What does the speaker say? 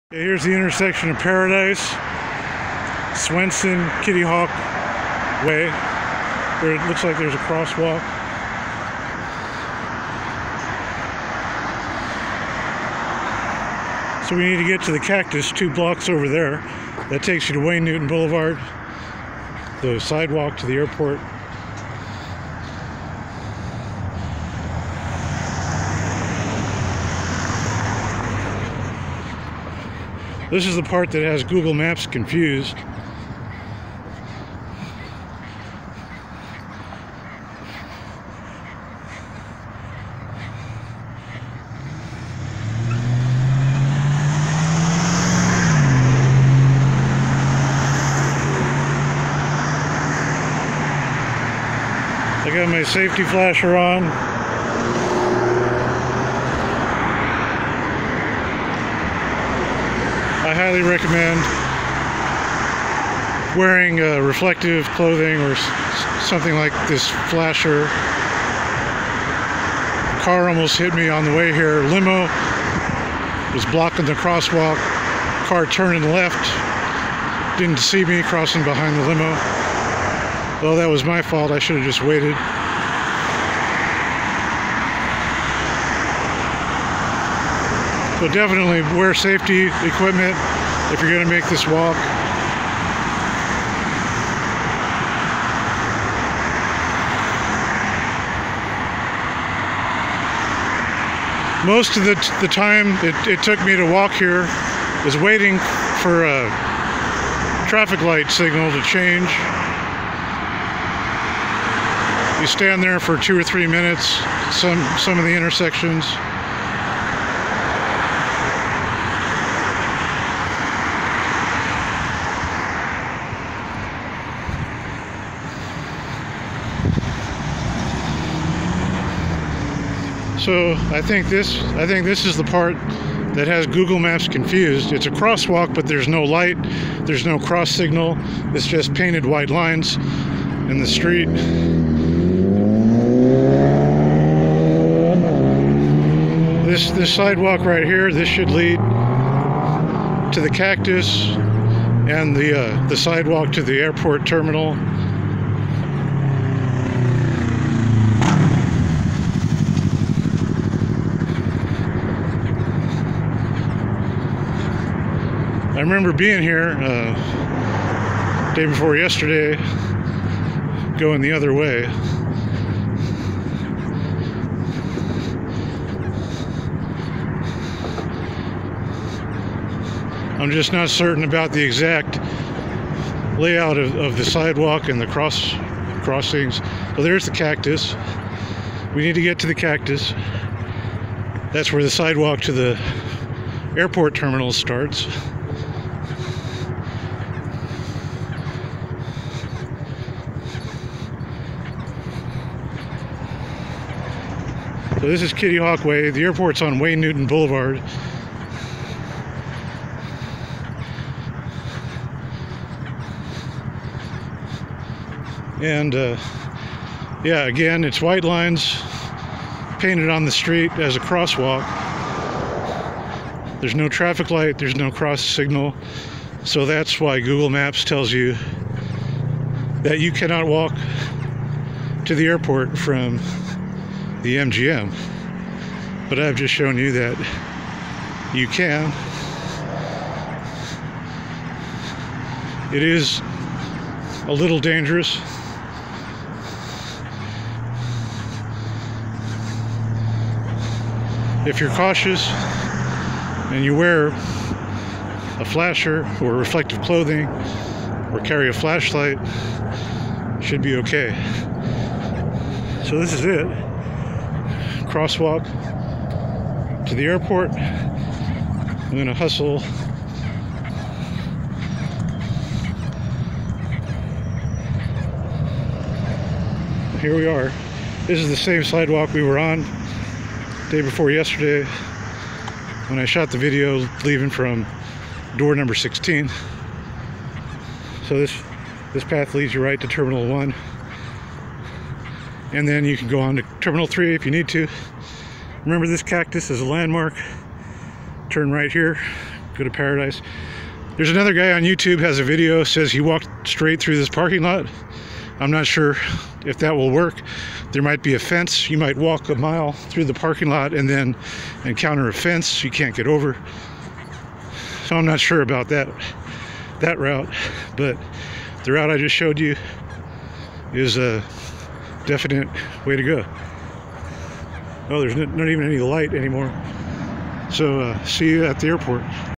Here's the intersection of Paradise, Swenson, Kitty Hawk Way. There, it looks like there's a crosswalk. So we need to get to the Cactus 2 blocks over there. That takes you to Wayne Newton Boulevard, the sidewalk to the airport. This is the part that has Google Maps confused. I got my safety flasher on. I highly recommend wearing reflective clothing or something like this flasher. A car almost hit me on the way here. Limo was blocking the crosswalk. Car turning left. Didn't see me crossing behind the limo. Well, that was my fault. I should have just waited. So definitely wear safety equipment if you're going to make this walk. Most of the time it took me to walk here was waiting for a traffic light signal to change. You stand there for 2 or 3 minutes, some of the intersections. So I think this is the part that has Google Maps confused. It's a crosswalk, but there's no light, there's no cross signal. It's just painted white lines in the street. This sidewalk right here, this should lead to the Cactus and the sidewalk to the airport terminal. I remember being here day before yesterday, going the other way. I'm just not certain about the exact layout of the sidewalk and the crossings. Well, there's the Cactus. We need to get to the Cactus. That's where the sidewalk to the airport terminal starts. So this is Kitty Hawk Way. The airport's on Wayne Newton Boulevard. And yeah, again, it's white lines painted on the street as a crosswalk. There's no traffic light, there's no cross signal. So that's why Google Maps tells you that you cannot walk to the airport from the MGM, but I've just shown you that you can. It is a little dangerous. If you're cautious and you wear a flasher or reflective clothing or carry a flashlight, you should be okay. So this is it. Crosswalk to the airport. I'm gonna hustle here we are. This is the same sidewalk we were on day before yesterday when I shot the video leaving from door number 16. So this path leads you right to Terminal 1. And then you can go on to Terminal 3 if you need to. Remember, this cactus is a landmark. Turn right here, go to Paradise. There's another guy on YouTube has a video, says he walked straight through this parking lot. I'm not sure if that will work. There might be a fence. You might walk a mile through the parking lot and then encounter a fence you can't get over. So I'm not sure about that route, but the route I just showed you is a definite way to go. Oh, there's not even any light anymore. So see you at the airport.